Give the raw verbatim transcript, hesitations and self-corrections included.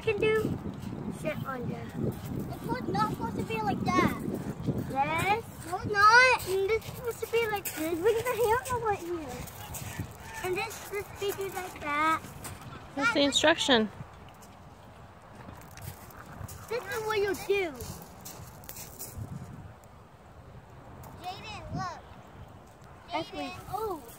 can do? Sit on there. It's not supposed to be like that. Yes. No, it's not. And this is supposed to be like this. Look at the handle right here. And this this features like that. That's the instruction. This is what you do. Jaden, look. That's what, Jaden. oh.